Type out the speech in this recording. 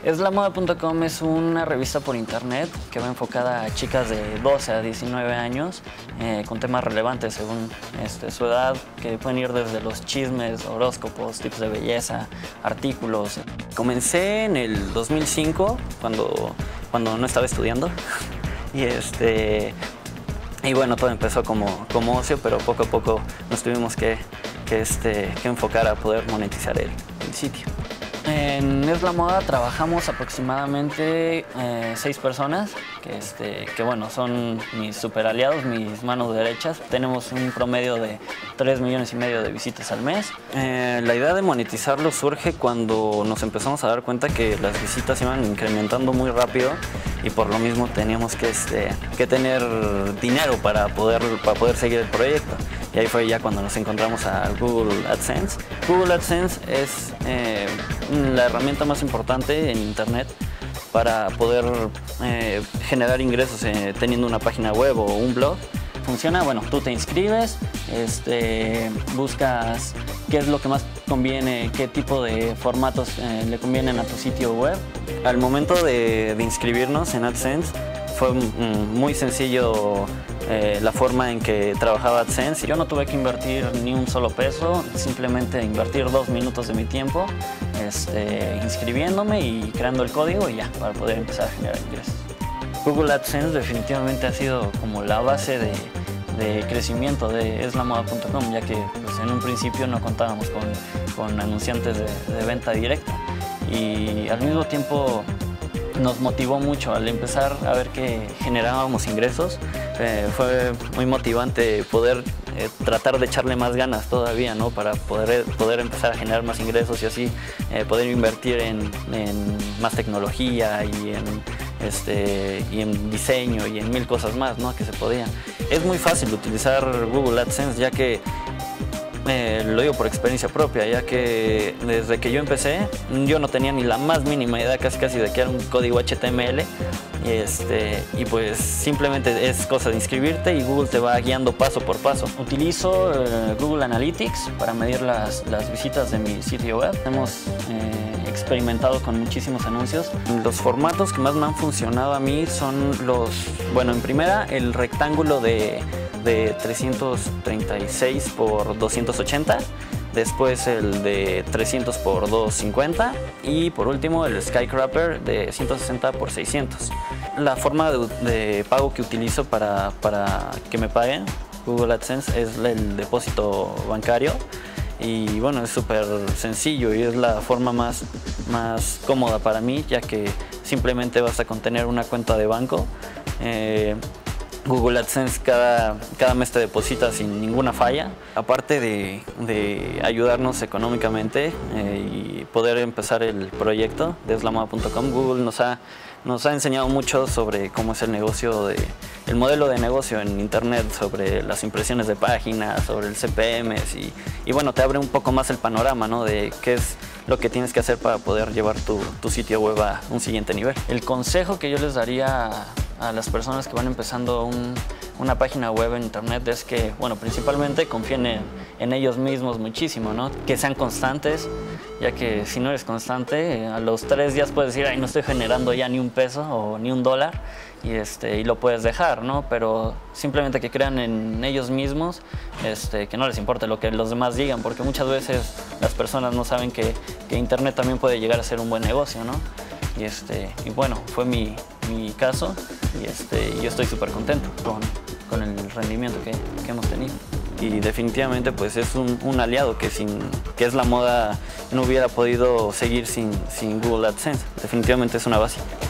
Eslamoda.com es una revista por internet que va enfocada a chicas de 12 a 19 años con temas relevantes según su edad, que pueden ir desde los chismes, horóscopos, tips de belleza, artículos. Comencé en el 2005 cuando no estaba estudiando y bueno, todo empezó como ocio, pero poco a poco nos tuvimos que enfocar a poder monetizar el sitio. En Es la Moda trabajamos aproximadamente 6 personas que bueno, son mis super aliados, mis manos derechas. Tenemos un promedio de 3,5 millones de visitas al mes. La idea de monetizarlo surge cuando nos empezamos a dar cuenta que las visitas iban incrementando muy rápido y por lo mismo teníamos que tener dinero para poder seguir el proyecto. Y ahí fue ya cuando nos encontramos a Google AdSense. Google AdSense es la herramienta más importante en Internet para poder generar ingresos teniendo una página web o un blog. Funciona, bueno, tú te inscribes, buscas qué es lo que más conviene, qué tipo de formatos le convienen a tu sitio web. Al momento de inscribirnos en AdSense fue muy sencillo la forma en que trabajaba AdSense. Yo no tuve que invertir ni un solo peso, simplemente invertir 2 minutos de mi tiempo inscribiéndome y creando el código y ya, para poder empezar a generar ingresos. Google AdSense definitivamente ha sido como la base de crecimiento de Eslamoda.com, ya que pues, en un principio no contábamos con anunciantes de venta directa y al mismo tiempo nos motivó mucho al empezar a ver que generábamos ingresos. Fue muy motivante poder tratar de echarle más ganas todavía, ¿no? Para poder empezar a generar más ingresos y así poder invertir en más tecnología y en diseño y en 1000 cosas más, ¿no? Que se podían. Es muy fácil utilizar Google AdSense, ya que lo digo por experiencia propia, ya que desde que yo empecé yo no tenía ni la más mínima idea casi de que era un código HTML y pues simplemente es cosa de inscribirte y Google te va guiando paso por paso. Utilizo Google Analytics para medir las visitas de mi sitio web. Hemos experimentado con muchísimos anuncios. Los formatos que más me han funcionado a mí son bueno, en primera el rectángulo de 336 por 280, después el de 300 por 250 y por último el Skycrapper de 160 por 600. La forma de pago que utilizo para que me paguen Google AdSense es el depósito bancario y bueno, es súper sencillo y es la forma más cómoda para mí, ya que simplemente basta con tener una cuenta de banco. Google AdSense cada mes te deposita sin ninguna falla. Aparte de ayudarnos económicamente y poder empezar el proyecto de Eslamoda.com, Google nos ha enseñado mucho sobre cómo es el modelo de negocio en Internet, sobre las impresiones de páginas, sobre el CPMs y bueno, te abre un poco más el panorama, ¿no? De qué es lo que tienes que hacer para poder llevar tu sitio web a un siguiente nivel. El consejo que yo les daría a las personas que van empezando una página web en Internet es que, bueno, principalmente confíen en ellos mismos muchísimo, ¿no? Que sean constantes, ya que si no eres constante, a los 3 días puedes decir, ay, no estoy generando ya ni un peso o ni un dólar y lo puedes dejar, ¿no? Pero simplemente que crean en ellos mismos, que no les importe lo que los demás digan, porque muchas veces las personas no saben que Internet también puede llegar a ser un buen negocio, ¿no? Y bueno, fue mi caso y yo estoy súper contento con el rendimiento que hemos tenido. Y definitivamente pues es un aliado que Es la Moda no hubiera podido seguir sin Google AdSense. Definitivamente es una base.